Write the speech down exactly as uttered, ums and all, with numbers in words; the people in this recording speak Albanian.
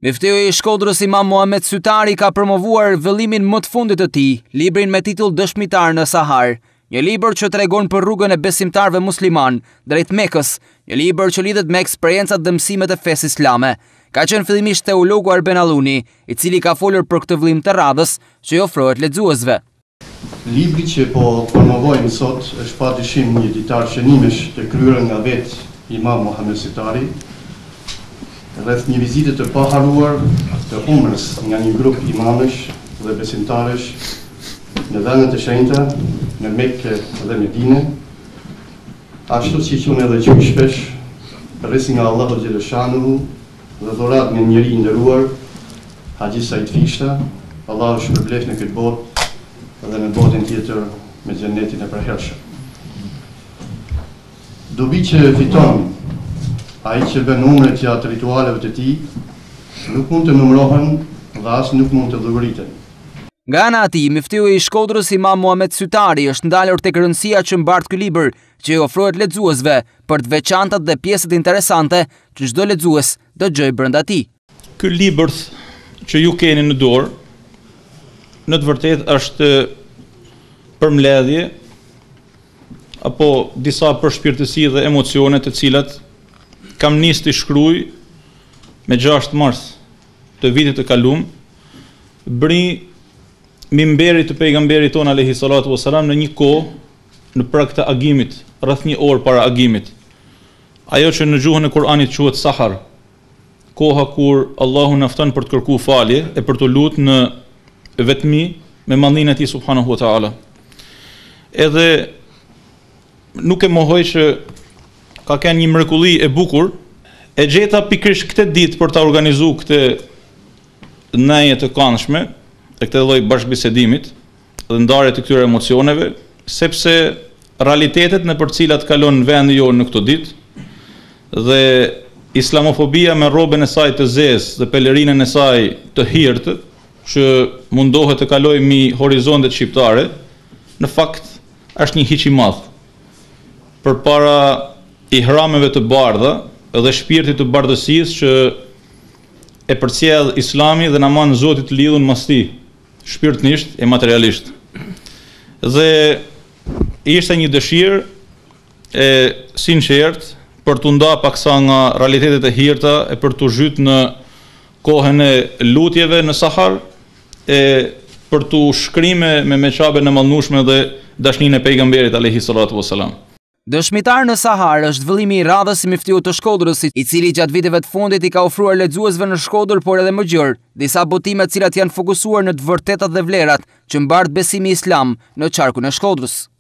Miftiri i Shkodrës IMAM MUHAMED SYTARI ka promovuar vëllimin më të fundit të tij, librin me titull Dëshmitar në Sahar, një libër që tregon për rrugën e besimtarëve musliman drejt Mekës, një libër që lidhet me eksperiencat dhe mësimet e fesë islame. Ka qenë fillimisht teologu Arben Alluni, i cili ka folur për këtë vëllim të radhës që i ofrohet lexuesve. Libri që po promovojmë sot është padyshim një ditar shënimesh të kryer nga vetë IMAM MUHAMED SYTARI, rreth një vizite të paharuar të umrës nga një grup imamësh dhe besimtarësh në vendet e shenjta, në Mekë dhe Medinë, ashtu si që edhe gjuj shpesh, rresi nga Allahu Gjeleshanu dhe dhurat me njëri i nderuar, Haxhi SAHAR-t, Allahu shpërbleft në këtë botë dhe në botën tjetër me xhenetin e përhershëm. Dobi që fiton ai që bën umret gjatë ritualeve të tij, nuk mund të numërohen dhe as nuk mund të dhuriten. Nga ana e tij, miftiri i Shkodrës IMAM MUHAMED SYTARI është ndalur tek rëndësia që mbart ky libër, që i ofrohet lexuesve për të veçantat dhe pjesët interesante që çdo lexues dëgjoj brenda tij. Ky libër që ju keni në dorë, në të vërtetë është përmbledhje apo disa përshpirtësi dhe emocione të cilat kam nis të shkruaj me gjashtë mars të vitit të kaluar, bëri mimberit të pejgamberit ton alayhi salatu wasalam në një kohë në prag të agimit, rreth një orë para agimit. Ajo që në gjuhën e Kuranit quhet SAHAR, koha kur Allahu na fton për të kërkuar falje e për të lutur në vetmi me mallin e tij subhanahu wa taala. Edhe nuk e mohoj që ka qenë një mrekulli e bukur, e gjeta pikërisht këtë ditë për ta organizuar këtë ndjenjë të këndshme, e këtë lloj bashkëbisedimit dhe ndarje të këtyre emocioneve, sepse realitetet në për cilat kalon vendi jonë në këtë ditë dhe islamofobia me rrobën e saj të zezë dhe pelerinën e saj të hirtë, që mundohet të kalojë mbi horizontet shqiptare, në fakt është një hiç i madh. Përpara ihrameve të bardha dhe shpirtit të bardhësisë që e përcjell Islami dhe na mban Zoti të lidhur mas tij, shpirtnisht e materialisht. Dhe ishte një dëshirë e sinqertë për të nda paksa nga realitetet e hirta e për të zhyt në kohën e lutjeve në Sahar, e për të shkrime me meçabe në mallnueshme dhe dashninë e pejgamberit alayhi salatu wasalam. Dëshmitar në Sahar është vëllimi i radhës i miftiut të Shkodrës, i cili gjatë viteve të fundit i ka ofruar lexuesve në Shkodër, por edhe më gjërë, disa botime të cilat janë fokusuar në të vërtetat dhe vlerat që mbart besimi islam në qarkun e Shkodrës.